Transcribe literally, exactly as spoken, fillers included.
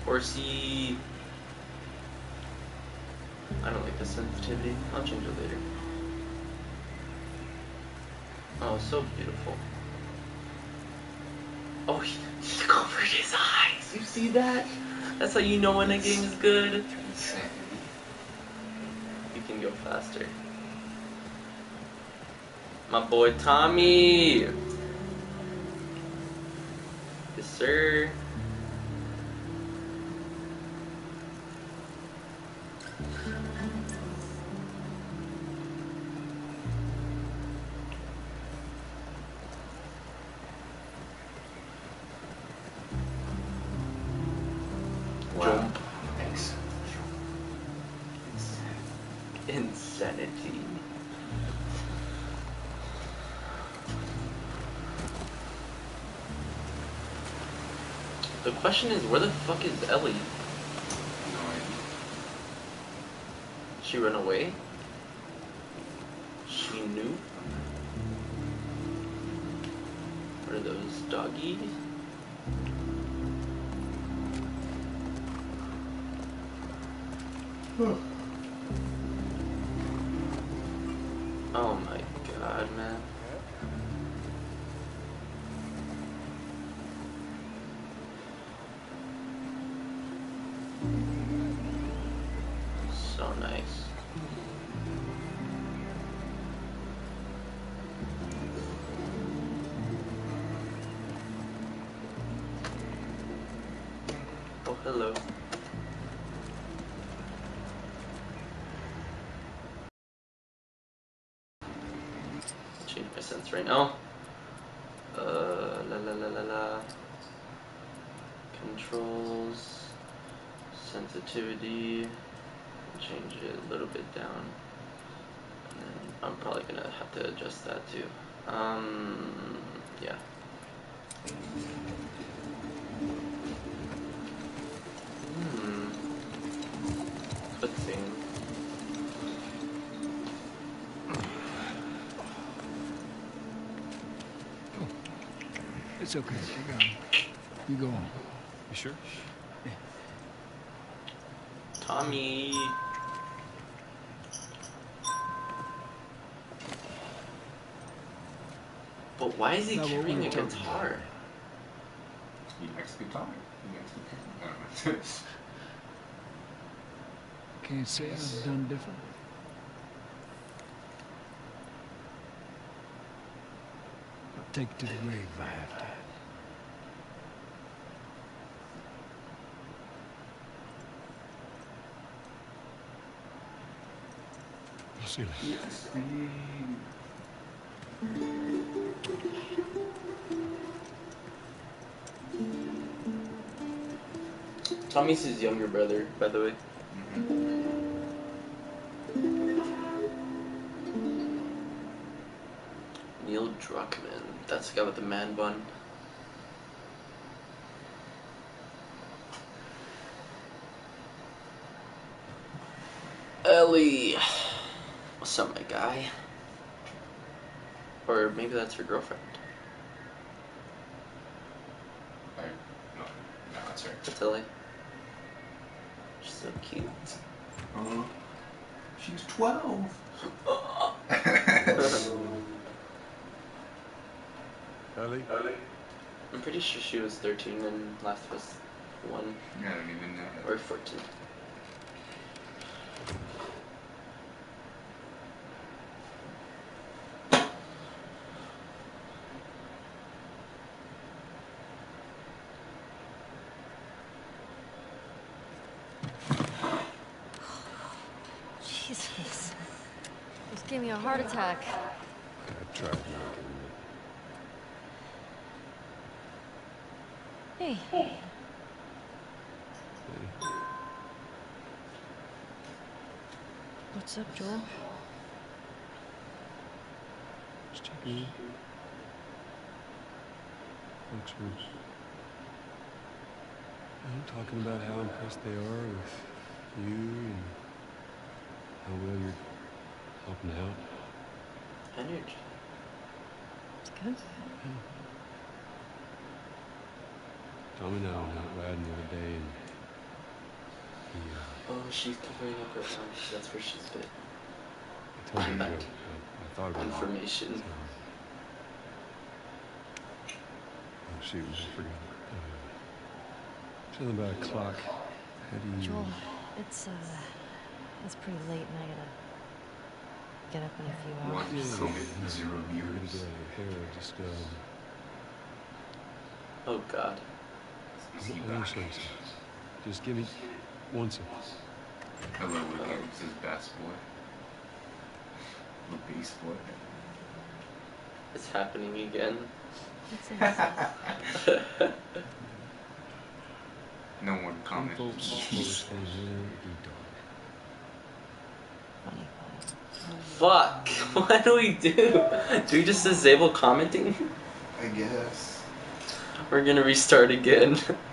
Horsey. I don't like the sensitivity. I'll change it later. Oh, so beautiful. Oh, he, he covered his eyes. You see that? That's how you know when a game is good. You can go faster. My boy Tommy. Yes, sir. Wow. Jump. Thanks. Insanity. The question is, where the fuck is Ellie? No idea. She ran away? She knew? What are those, doggies? Oh my god, man. So nice. Oh, hello. Change my sense right now. Uh, la la la la la. Controls. Sensitivity. Change it a little bit down. And then I'm probably gonna have to adjust that too. Um, yeah. Hmm. Cutscene. It's okay. You got it. You go on. You sure? Yeah. Tommy. But why is he Now, what carrying we a were talking guitar? He likes guitar. He likes guitar. I don't know. Can't say I've done different. I'll take it to the grave if I have to. I'll see you later. Yes, Tommy's his younger brother, by the way. mm-hmm. Neil Druckmann. That's the guy with the man bun. Ellie. What's up, my guy? Or maybe that's her girlfriend. I, no, no, that's her. That's Ellie. She's so cute. Uh, she's twelve. Ellie? Ellie? I'm pretty sure she was thirteen in Last of Us one. I don't even know that. Or fourteen. Jesus. Just gave me a heart attack. I tried not Hey. to. Hey. What's up, Joel? Just checking in. Folks were, you know, talking about how impressed they are with you and how well you're helping out. Energy. It's good. Tommy and I went out riding the other day, and He, uh, Oh, she's covering up her eyes. That's where she's bit. I told you a joke. I, I thought about it. Information. So, oh, shoot, I forgot. Uh, something about a clock. How do you... Joel, it's, uh, it's pretty late and I gotta get up in a few One hours. Yeah, COVID, yeah, zero You're gonna viewers. get out of your hair. Just, um... Oh God. Is he I'm gonna back? show you something. Just give me one second. Hello again, this is Bass Boy. The Bass Boy. It's happening again. It's insane. No one Some commented. folks always stand here and eat dog. Funny, funny. Fuck. What do we do? Do we just disable commenting? I guess. We're gonna restart again.